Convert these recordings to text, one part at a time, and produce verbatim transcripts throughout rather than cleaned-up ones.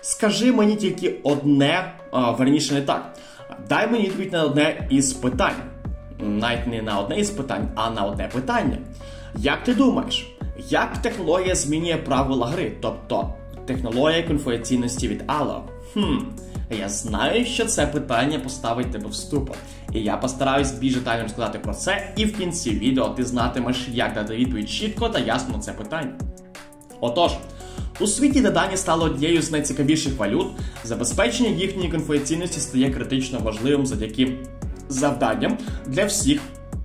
Скажи мені тільки одне, а, верніше не так. Дай мені відповідь на одне із питань. Навіть не на одне із питань, а на одне питання. Як ти думаєш, як технологія змінює правила гри? Тобто, технологія конфіденційності від Allo? Хм, я знаю, що це питання поставить тебе в ступор. І я постараюсь більш детально розказати про це, і в кінці відео ти знатимеш, як дати відповідь чітко та ясно на це питання. Отож, у світі, де дані стали однією з найцікавіших валют, забезпечення їхньої конфіденційності стає критично важливим завдяки завданням для всіх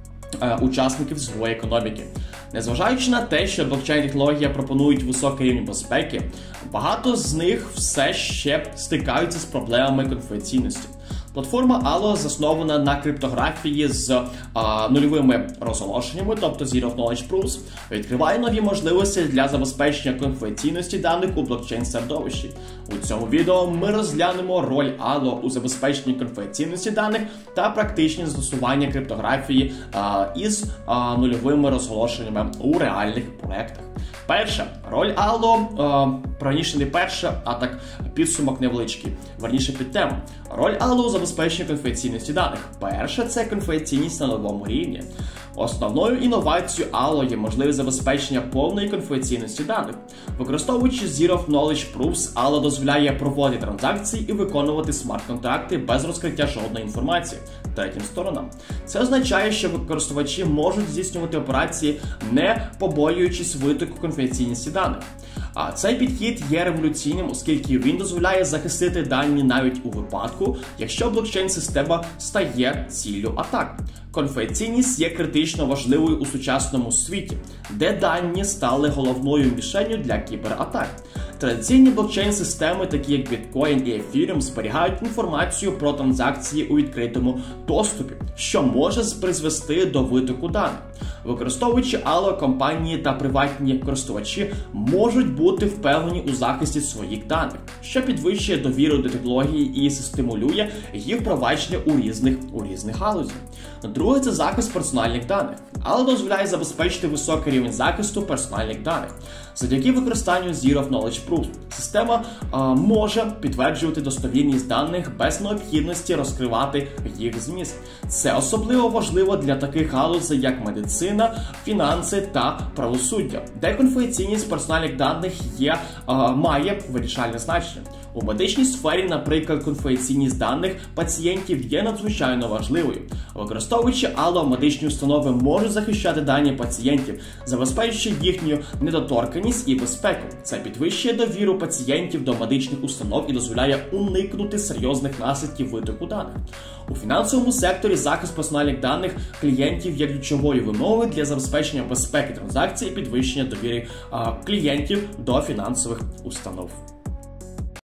е, учасників своєї економіки. Незважаючи на те, що блокчейн-технологія пропонують високий рівень безпеки, багато з них все ще стикаються з проблемами конфіденційності. Платформа Allo заснована на криптографії з а, нульовими розголошеннями, тобто Zero Knowledge Proofs, відкриває нові можливості для забезпечення конфіденційності даних у блокчейн-середовищі. У цьому відео ми розглянемо роль Allo у забезпеченні конфіденційності даних та практичні застосування криптографії а, із а, нульовими розголошеннями у реальних проєктах. Перше, роль Allo, е, раніше не перша, а так підсумок невеличкий, верніше під тему. Роль Allo у забезпеченні конфіденційності даних. Перше, це конфіденційність на новому рівні. Основною інновацією Allo є можливість забезпечення повної конфіденційності даних. Використовуючи Zero Knowledge Proofs, Allo дозволяє проводити транзакції і виконувати смарт-контракти без розкриття жодної інформації третім сторонам. Це означає, що користувачі можуть здійснювати операції, не побоюючись витоку конфіденційності даних. А цей підхід є революційним, оскільки він дозволяє захистити дані навіть у випадку, якщо блокчейн-система стає ціллю атак. Конфіденційність є критично важливою у сучасному світі, де дані стали головною мішенню для кібератак. Традиційні блокчейн-системи, такі як Bitcoin і Ethereum, зберігають інформацію про транзакції у відкритому доступі, що може призвести до витоку даних. Використовуючи Allo, компанії та приватні користувачі можуть бути впевнені у захисті своїх даних, що підвищує довіру до технології і стимулює їх впровадження у різних, у різних галузях. Друге – це захист персональних даних. Allo дозволяє забезпечити високий рівень захисту персональних даних. Завдяки використанню Zero Knowledge Proofs система а, може підтверджувати достовірність даних без необхідності розкривати їх зміст. Це особливо важливо для таких галузей, як медицина, фінанси та правосуддя, де конфіденційність персональних даних є, а, має вирішальне значення. У медичній сфері, наприклад, конфіденційність даних пацієнтів є надзвичайно важливою. Використовуючи Allo, медичні установи можуть захищати дані пацієнтів, забезпечуючи їхню недоторканність і безпеку. Це підвищує довіру пацієнтів до медичних установ і дозволяє уникнути серйозних наслідків витоку даних. У фінансовому секторі захист персональних даних клієнтів є ключовою вимогою для забезпечення безпеки транзакцій і підвищення довіри а, клієнтів до фінансових установ.